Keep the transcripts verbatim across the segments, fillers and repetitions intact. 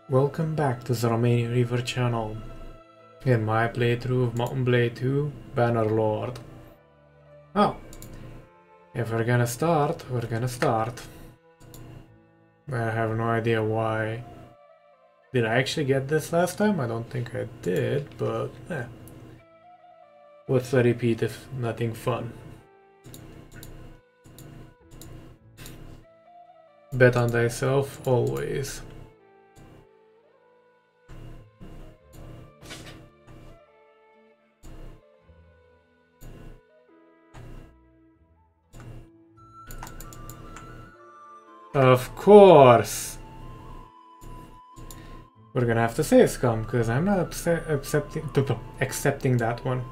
Welcome back to the Romanian Reaver channel. In my playthrough of Mount and Blade two, Bannerlord. Oh, if we're gonna start, we're gonna start. I have no idea why. Did I actually get this last time? I don't think I did, but eh. What's the repeat if nothing fun? Bet on thyself, always. Of course! We're gonna have to save scum, because I'm not accepting accepting that one.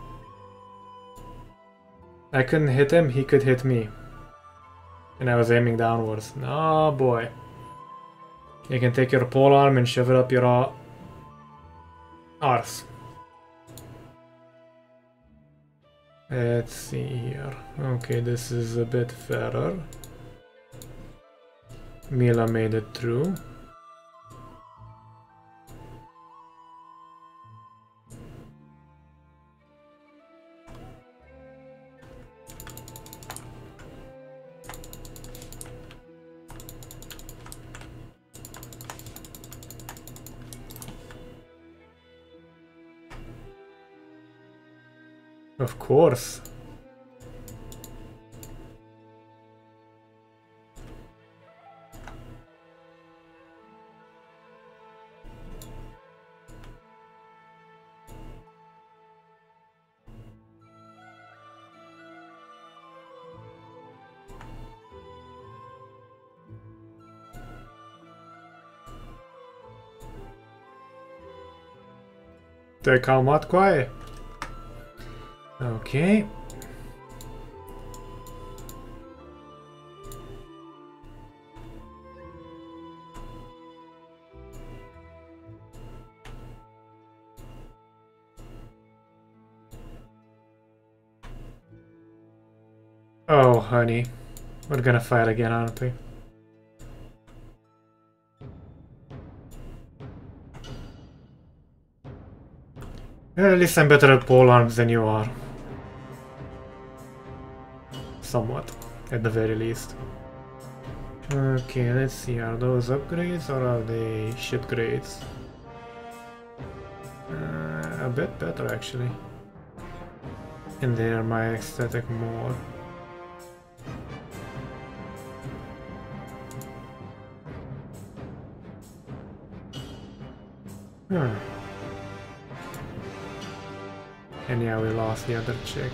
I couldn't hit him, he could hit me. And I was aiming downwards. Oh boy. You can take your pole arm and shove it up your uh, arse. Let's see here. Okay, this is a bit fairer. Mila made it through. Of course. They come out quiet. Okay. Oh, honey. We're gonna fight again, aren't we? At least I'm better at pole arms than you are. Somewhat, at the very least. Okay, let's see, are those upgrades or are they shit grades? Uh, a bit better actually. And they're my aesthetic more. Hmm. And yeah, we lost the other chick.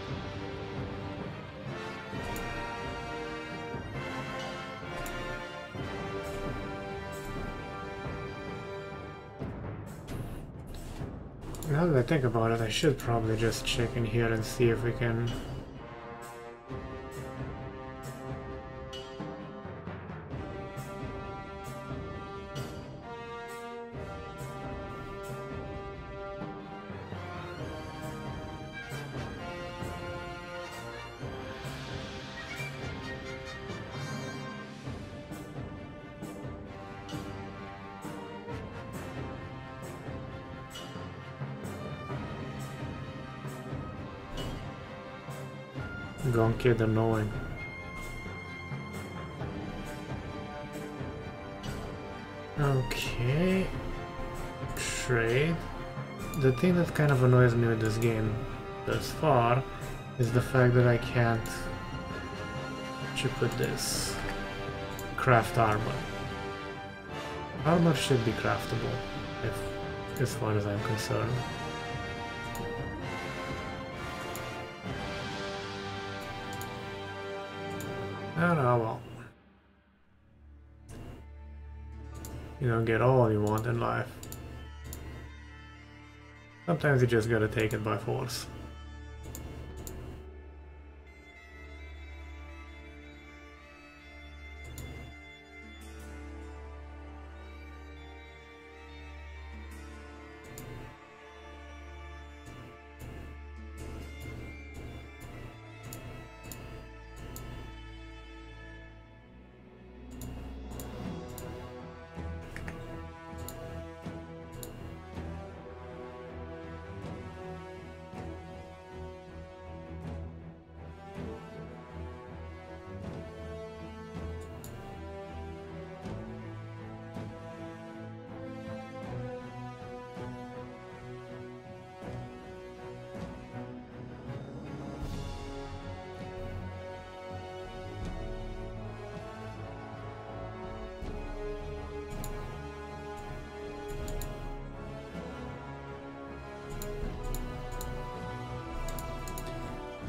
Now that I think about it, I should probably just check in here and see if we can... Gone kid annoying. Okay. Trade. The thing that kind of annoys me with this game thus far is the fact that I can't should put this craft armor. Armor should be craftable, if as far as I'm concerned. Oh no, well. You don't get all you want in life. Sometimes you just gotta take it by force.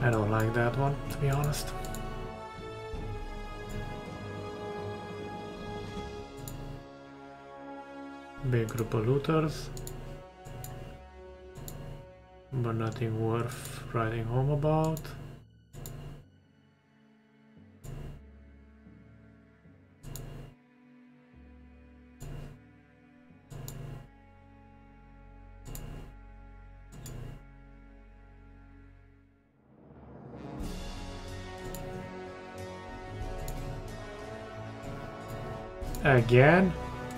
I don't like that one, to be honest. Big group of looters, but nothing worth writing home about. Again?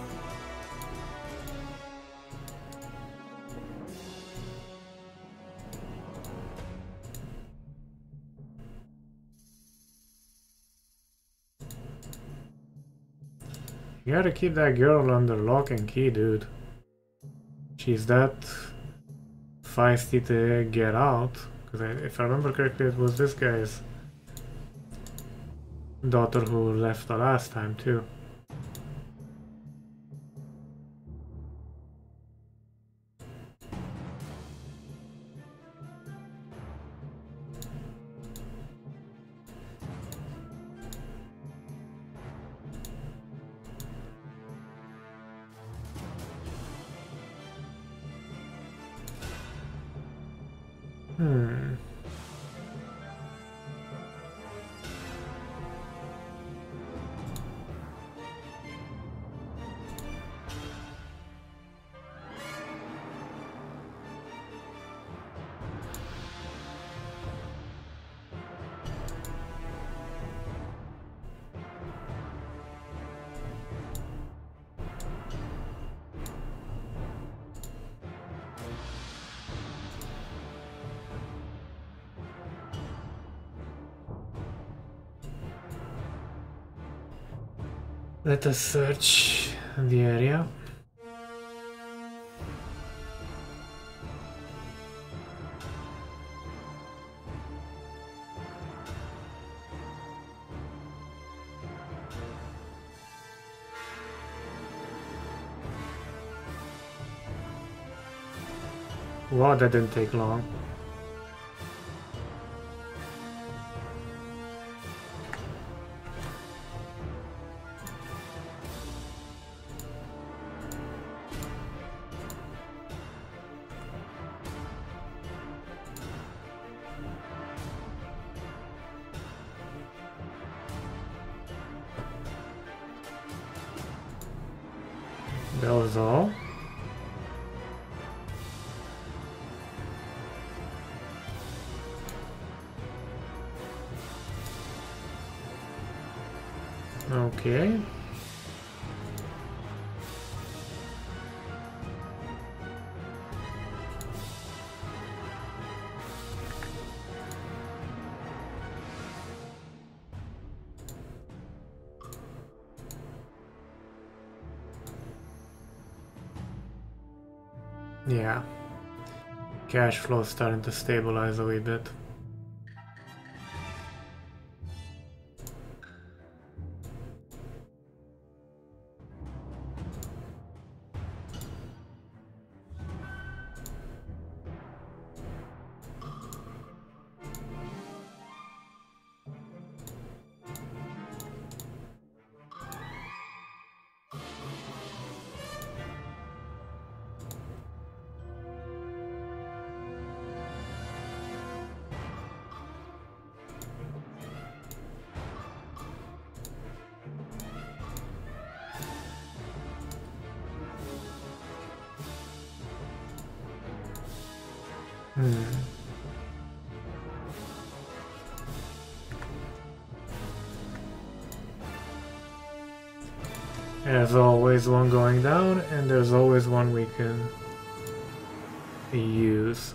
You gotta keep that girl under lock and key, dude. She's that feisty to get out. Because if I remember correctly, it was this guy's daughter who left the last time, too. Hmm. Let us search the area. Wow, that didn't take long. That was all. Okay. Yeah. Cash flow is starting to stabilize a wee bit. Hmm. There's always one going down, and there's always one we can use.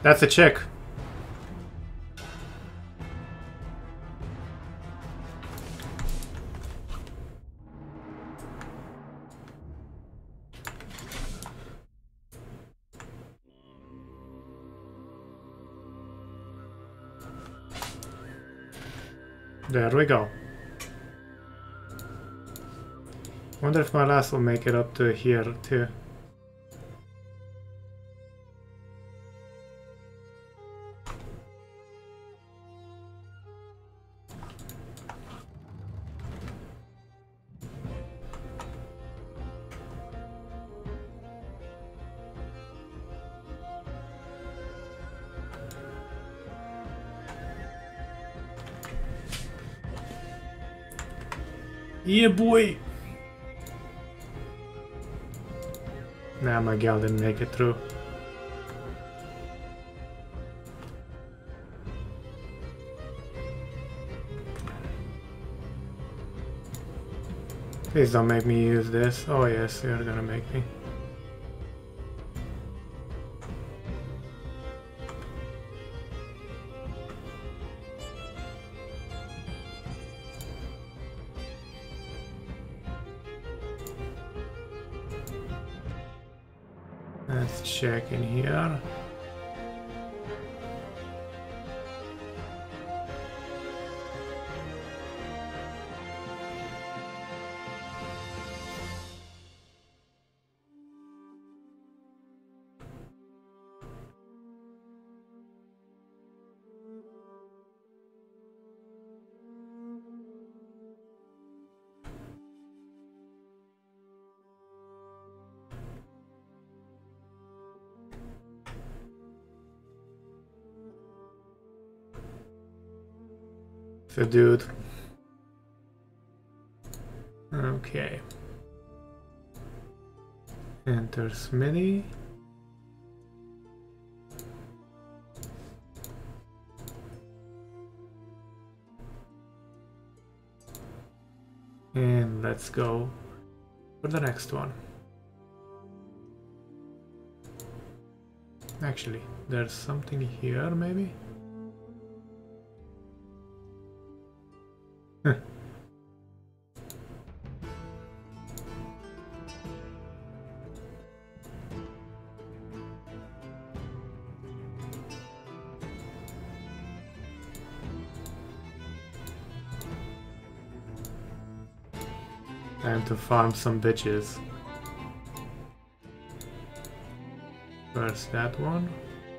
That's a check. There we go. Wonder if my last will make it up to here too. Yeah, boy! Nah, my gal didn't make it through. Please don't make me use this. Oh yes, you're gonna make me. Let's check in here. The dude. Okay. Enter Smithy. And let's go for the next one. Actually, there's something here maybe? Time to farm some bitches. First that one.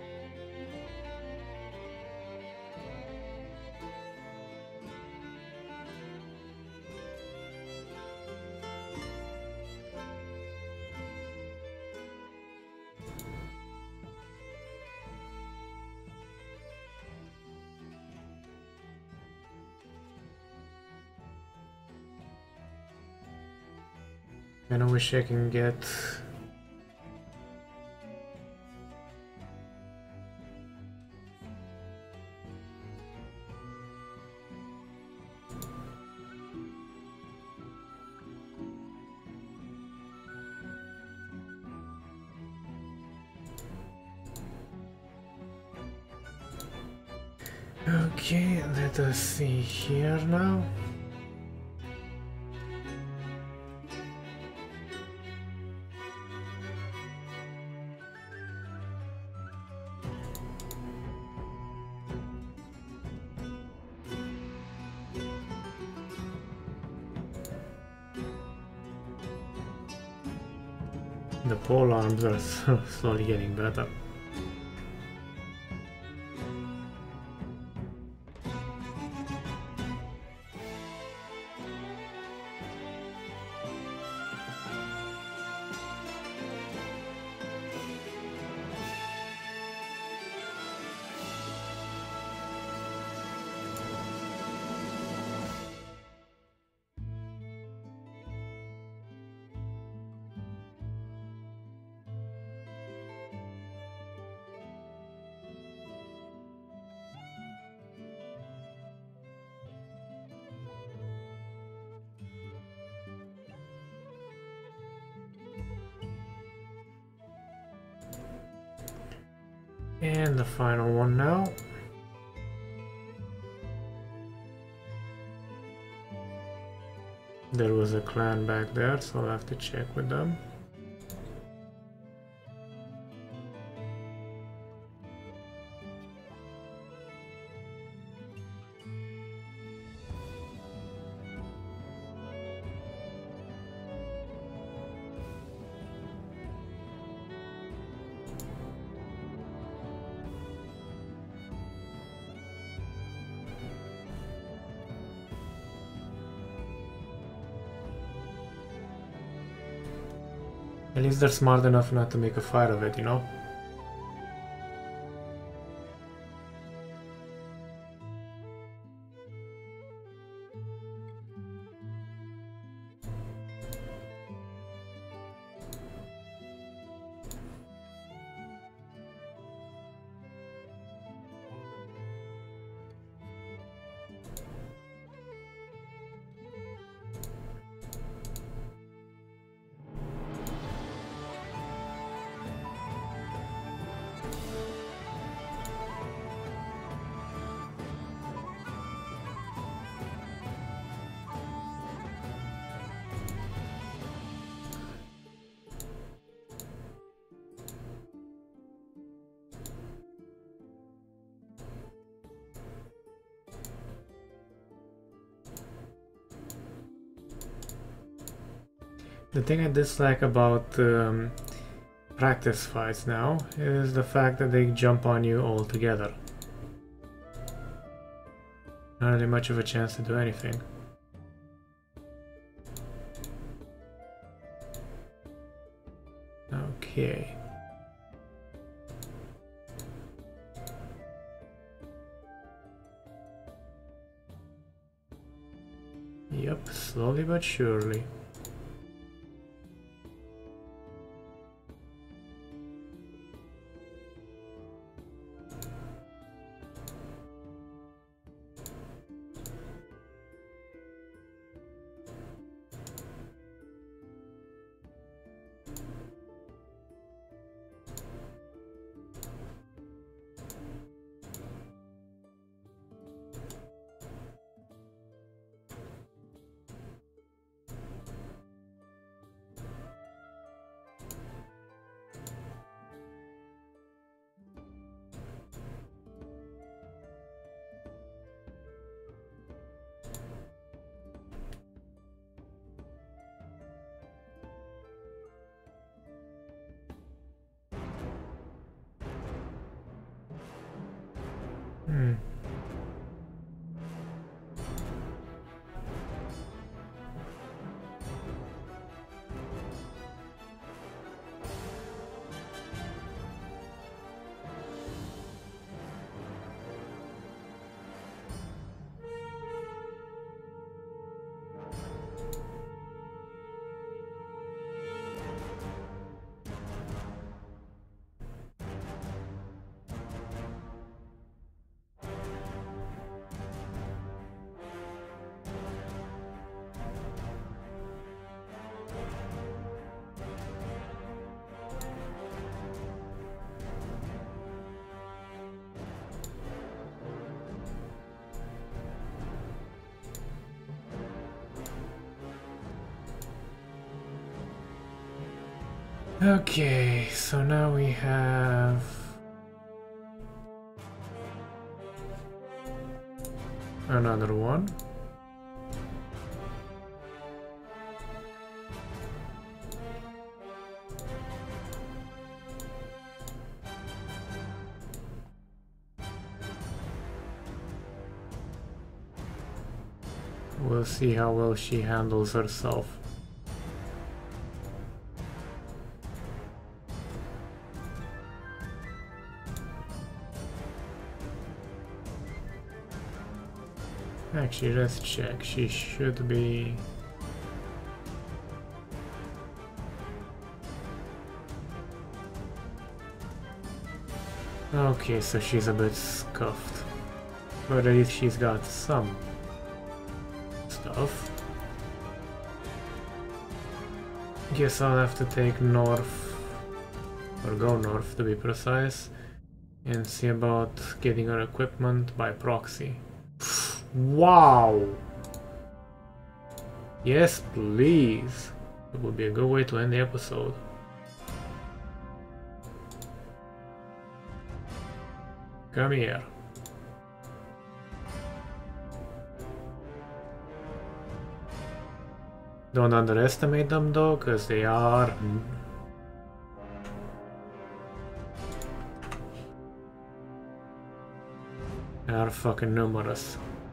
And I wish I can get okay, let us see here now. The pole arms are so slowly getting better. And the final one now. There was a clan back there, so I'll have to check with them. At least they're smart enough not to make a fight of it, you know? The thing I dislike about um, practice fights now is the fact that they jump on you all together. Not really much of a chance to do anything. Okay. Yep, slowly but surely. Hmm. Okay, so now we have another one. We'll see how well she handles herself. Actually, let's check. She should be... Okay, so she's a bit scuffed. But at least she's got some stuff. Guess I'll have to take north, or go north to be precise, and see about getting our equipment by proxy. Wow! Yes, please. It would be a good way to end the episode. Come here. Don't underestimate them though, because they are... They are fucking numerous.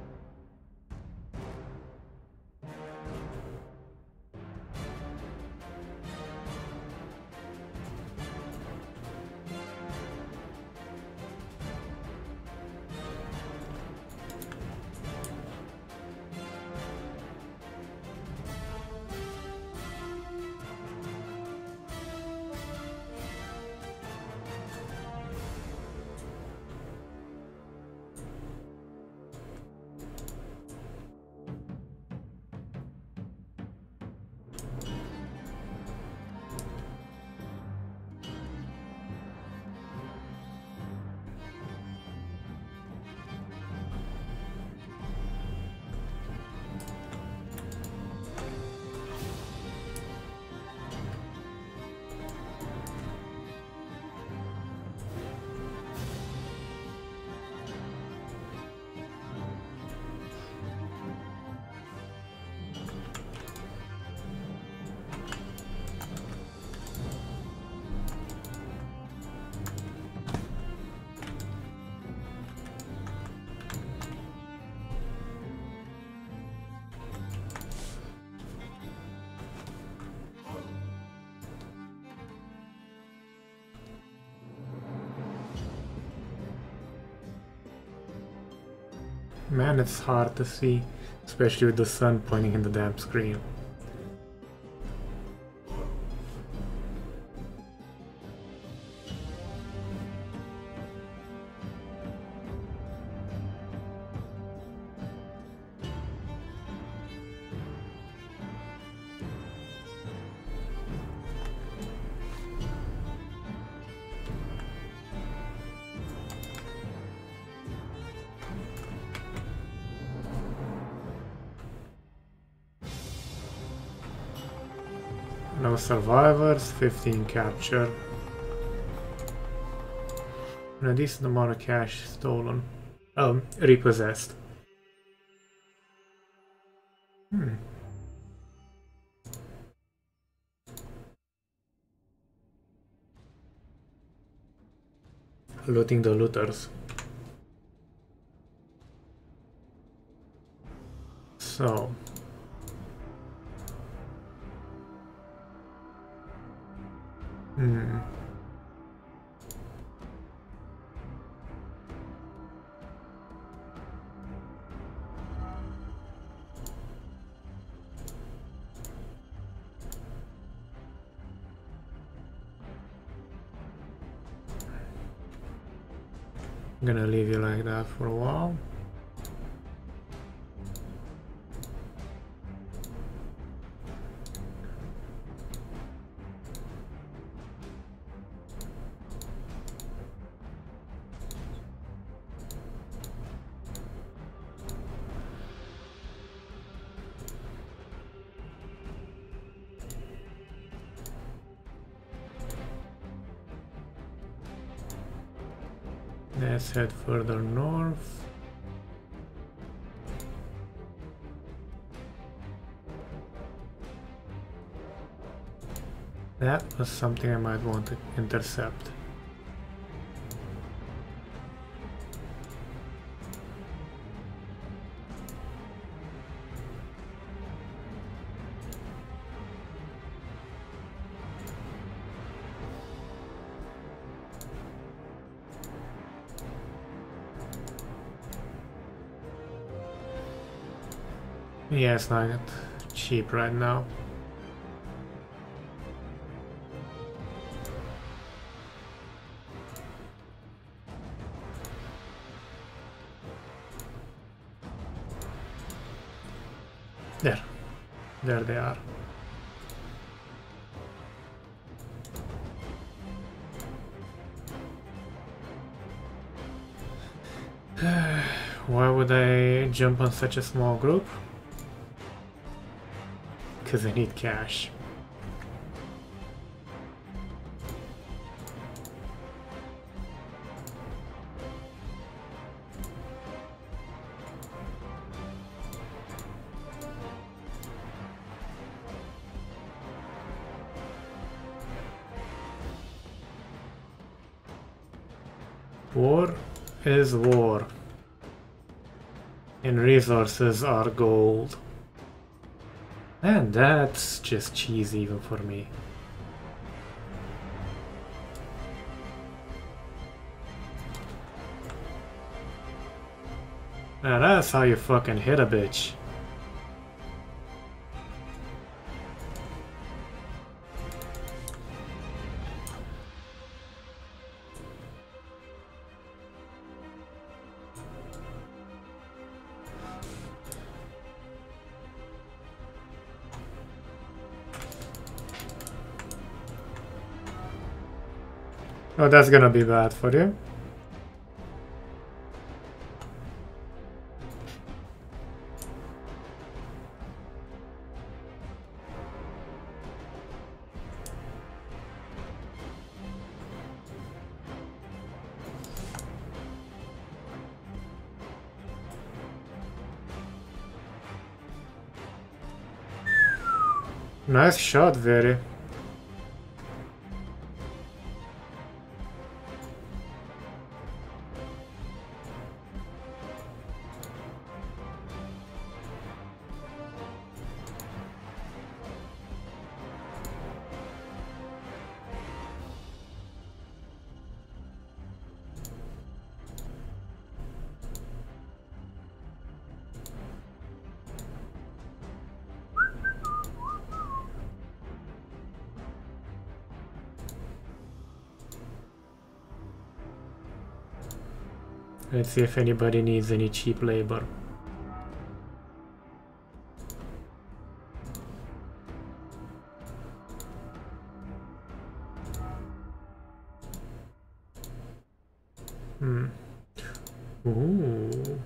Man, it's hard to see, especially with the sun pointing in the damn screen. No survivors, fifteen captured, and a decent amount of cash stolen. Um, repossessed. Hmm. Looting the looters. So. Hmm. I'm gonna leave you like that for a while. Let's head further north. That was something I might want to intercept. Yeah, it's not cheap right now. There. There they are. Why would I jump on such a small group? Because I need cash. War is war, and resources are gold. And that's just cheesy even for me. Now that's how you fucking hit a bitch. Oh, that's gonna be bad for you. Nice shot, Very. Let's see if anybody needs any cheap labor. Hmm. Ooh.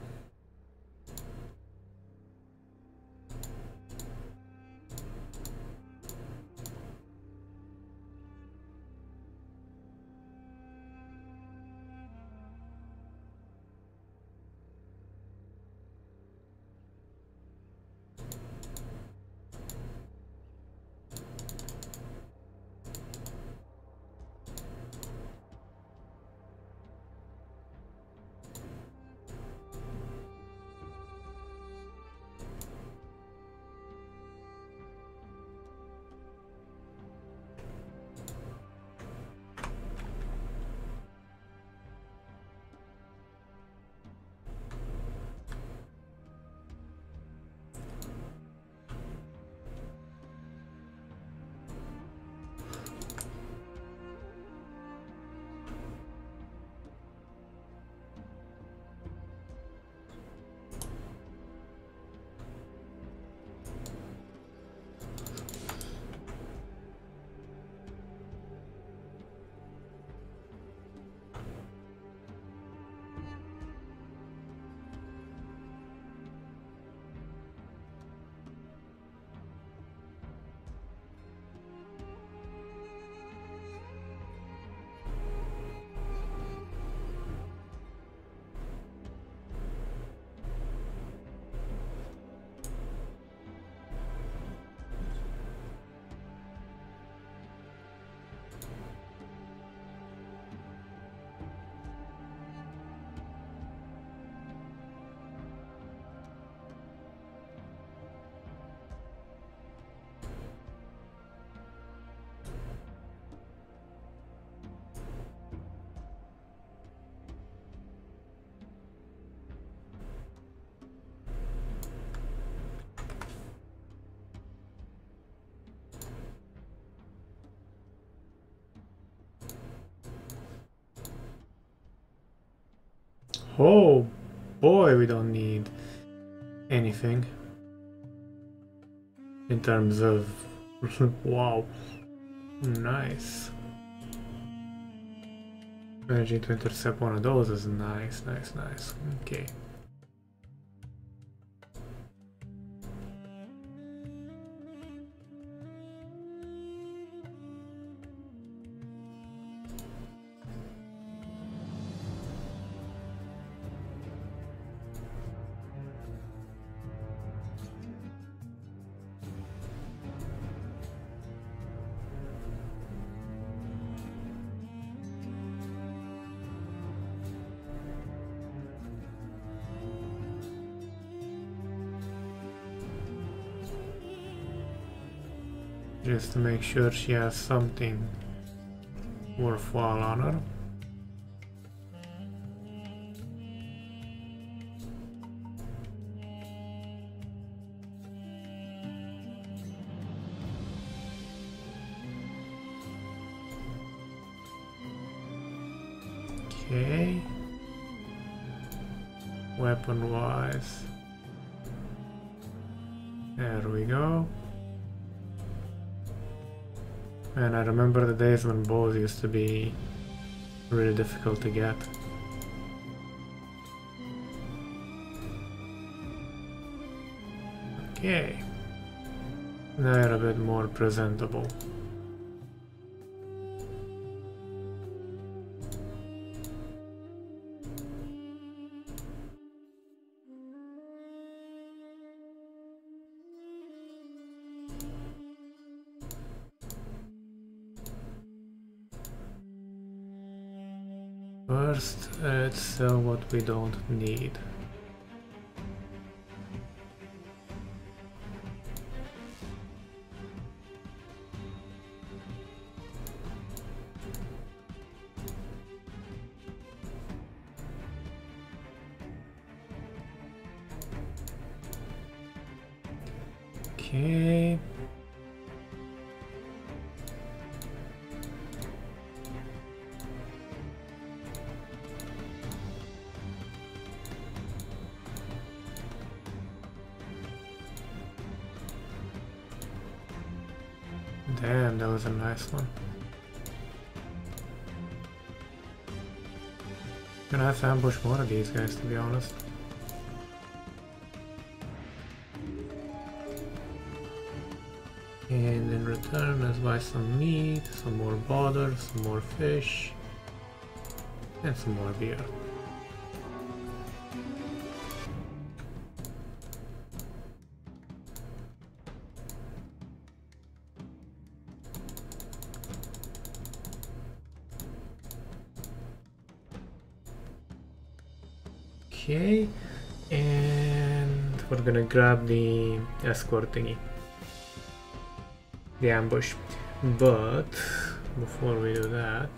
Oh boy, we don't need anything in terms of wow, nice. Managing to intercept one of those is nice, nice, nice. Okay. just to make sure she has something worthwhile on her. Okay. Weapon wise. There we go. And I remember the days when bows used to be really difficult to get. Okay. They're a bit more presentable. First, let's sell what we don't need. Okay. Damn, that was a nice one. Gonna have to ambush more of these guys, to be honest. And in return, let's buy some meat, some more butter, some more fish, and some more beer. Okay, and we're gonna grab the escort thingy, the ambush, but before we do that,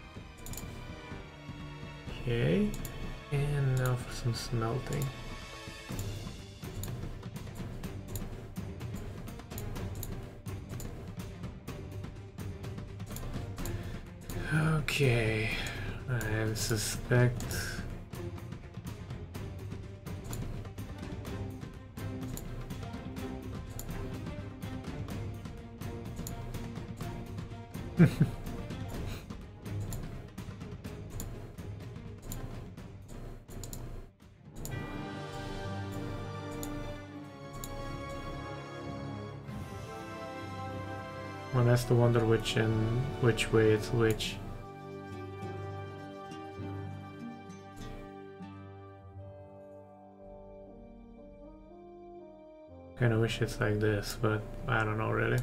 okay, and now for some smelting. Okay, I suspect one has to wonder which and which way it's which. Kinda wish it's like this, but I don't know really.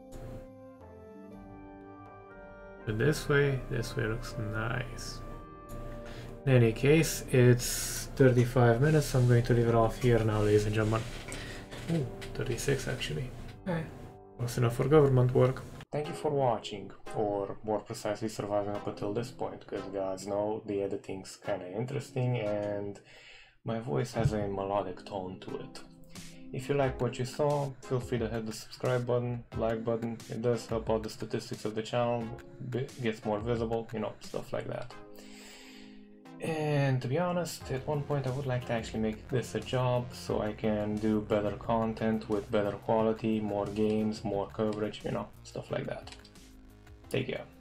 But this way, this way looks nice. In any case, it's thirty-five minutes. I'm going to leave it off here now, ladies and gentlemen. Ooh, thirty-six actually. Eh, was enough for government work. Thank you for watching, or more precisely surviving up until this point, because gods know the editing's kinda interesting and my voice has a melodic tone to it. If you like what you saw, feel free to hit the subscribe button, like button. It does help out the statistics of the channel, gets more visible, you know, stuff like that. And to be honest, at one point I would like to actually make this a job so I can do better content with better quality, more games, more coverage, you know, stuff like that. Take care.